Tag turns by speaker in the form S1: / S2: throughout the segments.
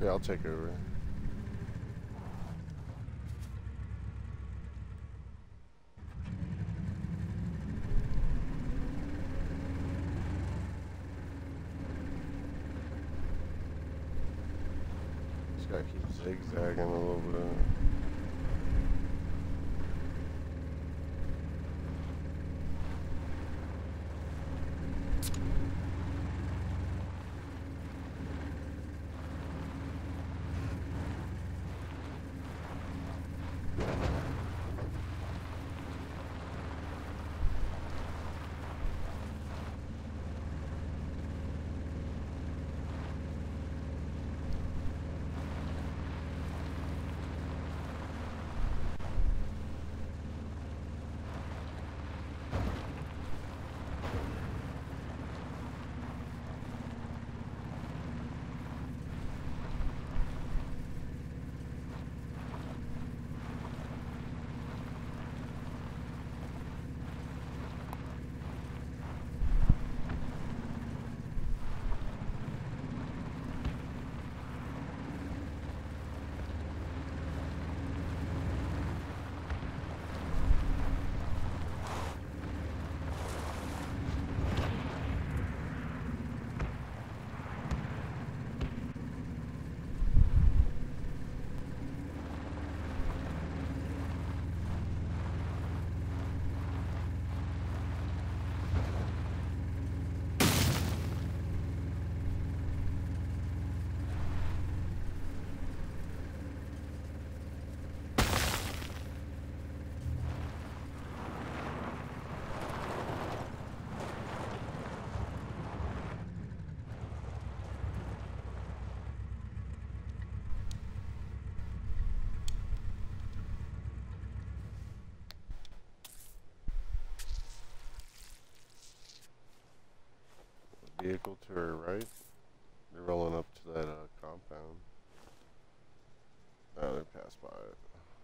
S1: Yeah, I'll take over. Just gotta keep zigzagging a little bit. Vehicle to her right. They're rolling up to that compound. Oh, they passed by it.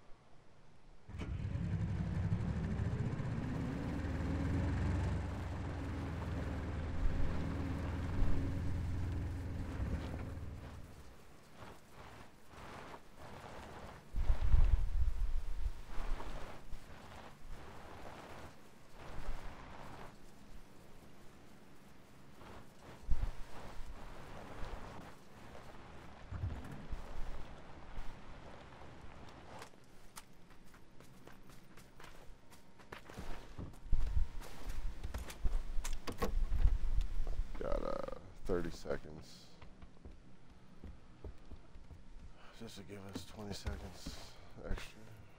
S1: Got 30 seconds. Just to give us 20 seconds extra.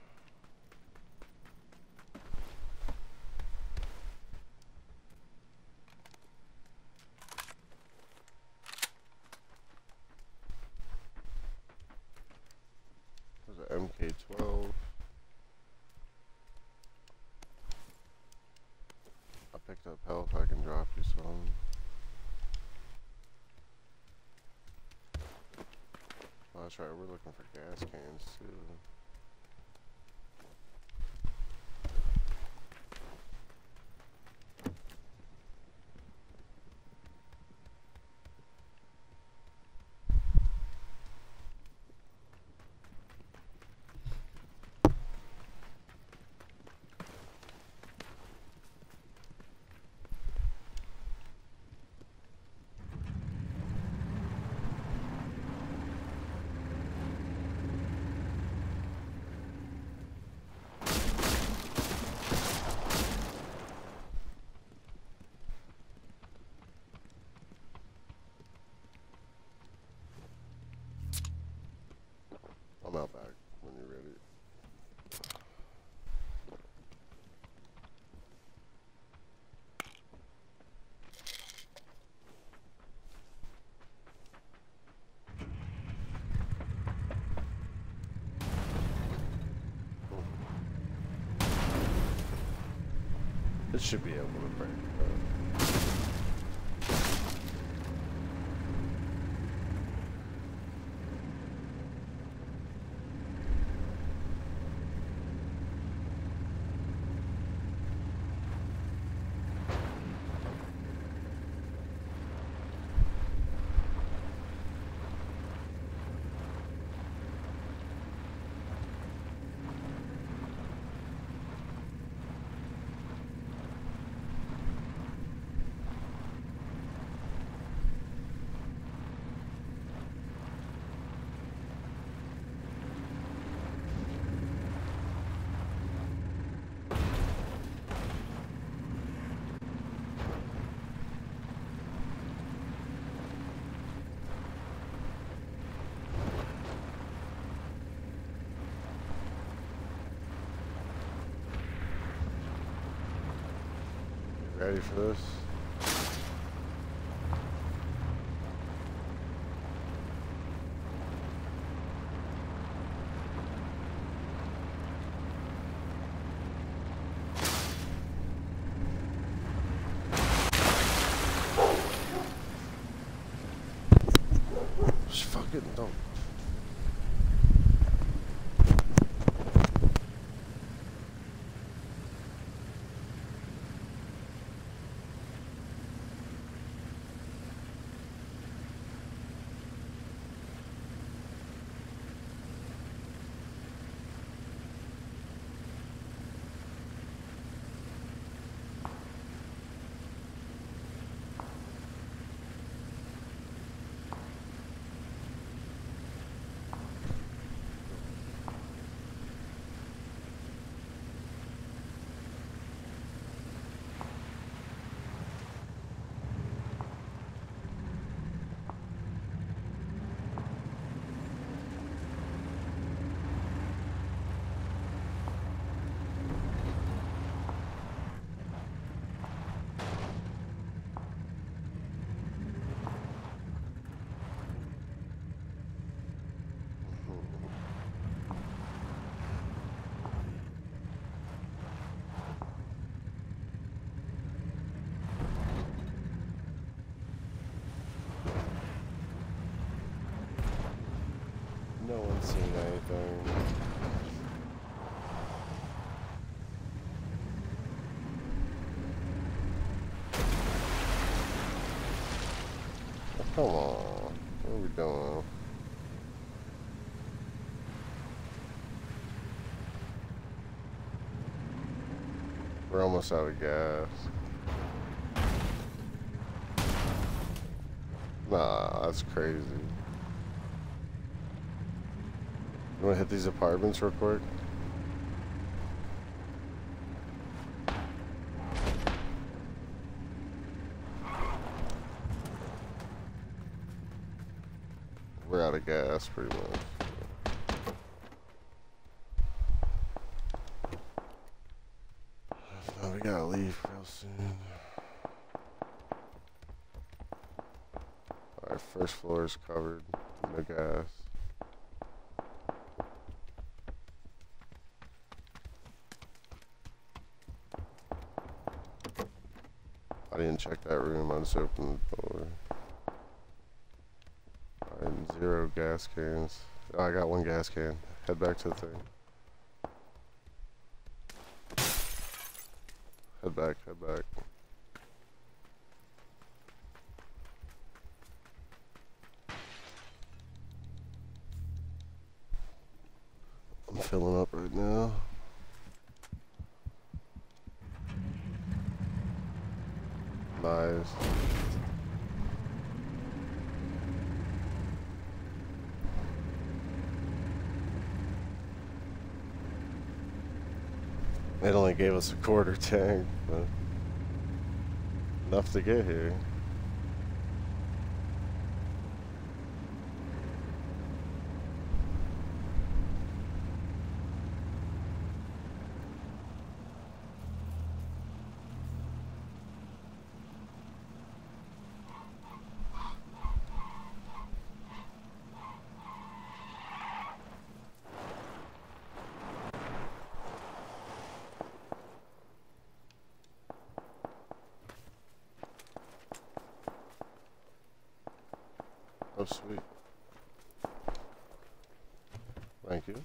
S1: There's an MK12. I picked up health, I can drop you some. Oh, that's right, we're looking for gas cans too. I'm out back when you're ready. It should be able to break. Ready for this? Just fucking don't. No one's seen anything. Oh, come on. What are we doing? We're almost out of gas. Nah, that's crazy. You wanna hit these apartments real quick? We're out of gas pretty much. No, we gotta leave real soon. Alright, first floor is covered. No gas. I didn't check that room, I just opened the door. Alright, 0 gas cans. Oh, I got 1 gas can. Head back to the thing. Head back, head back. I'm filling up right now. Nice. It only gave us a quarter tank, but enough to get here. Oh, sweet. Thank you.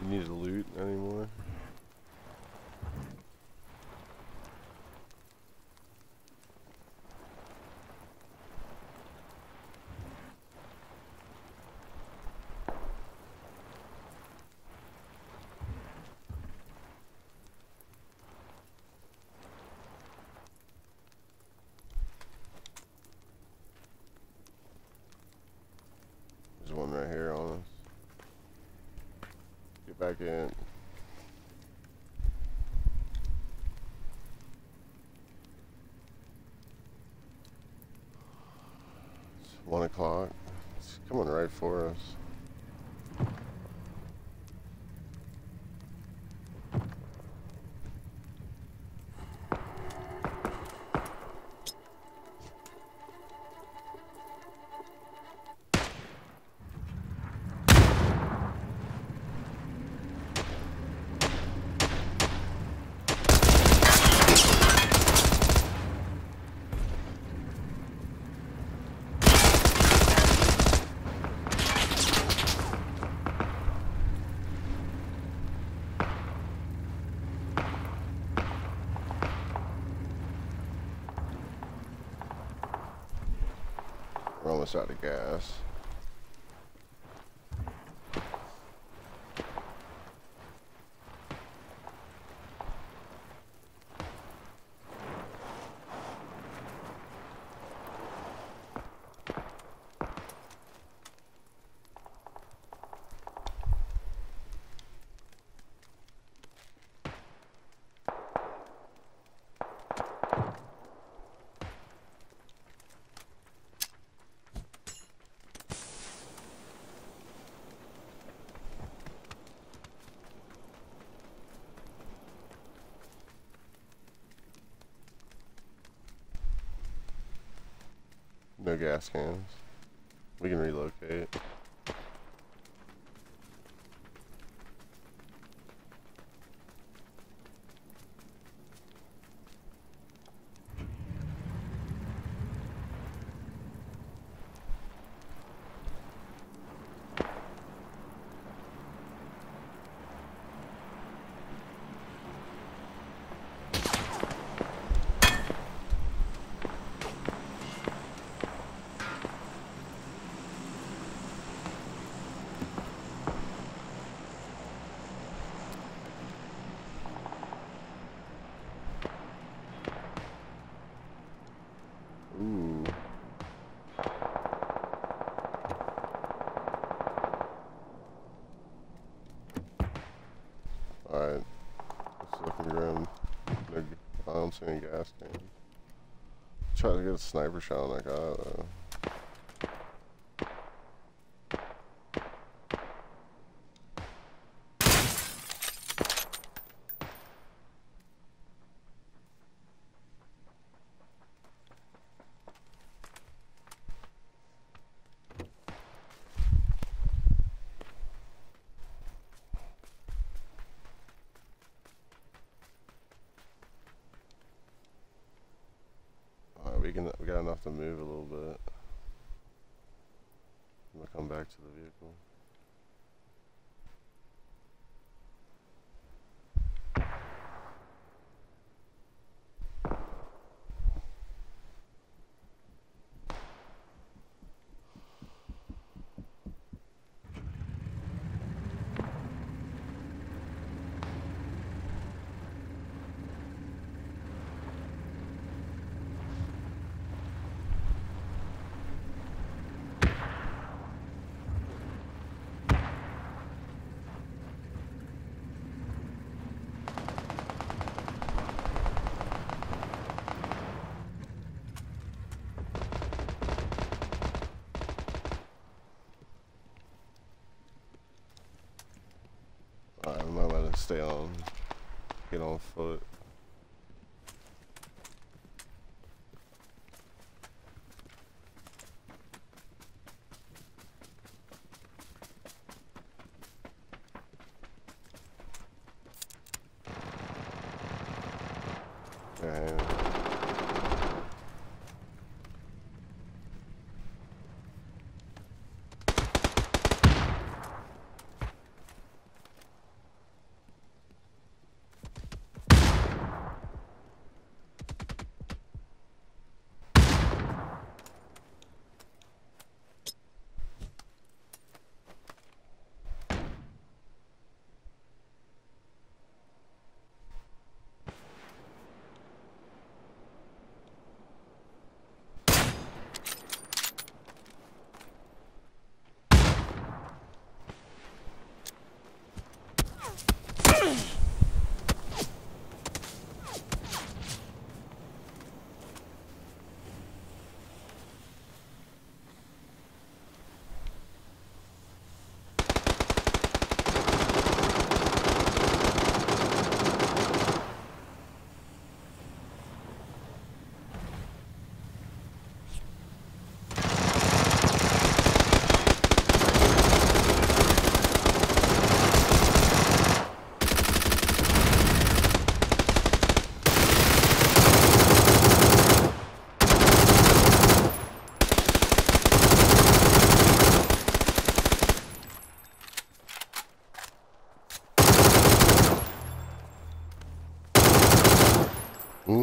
S1: need to loot anymore? There's one right here on us. Get back in. It's 1 o'clock. It's coming right for us. We're almost out of gas. No gas cans. We can relocate. Ooh. Alright. It's looking grim. No, I don't see any gas cans. Try to get a sniper shot on that guy though. We got enough to move a little bit. I'm gonna come back to the vehicle. I'm not letting it stay on. Get on foot. And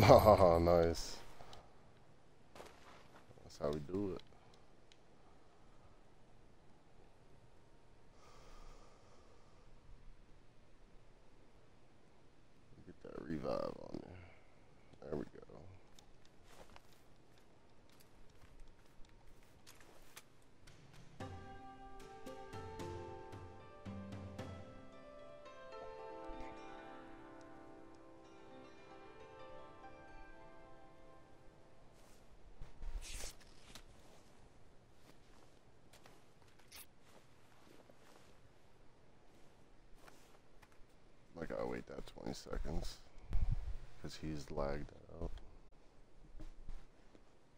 S1: Oh, nice. That's how we do it. Get that revive on there. There we go. I gotta wait that 20 seconds because he's lagged out.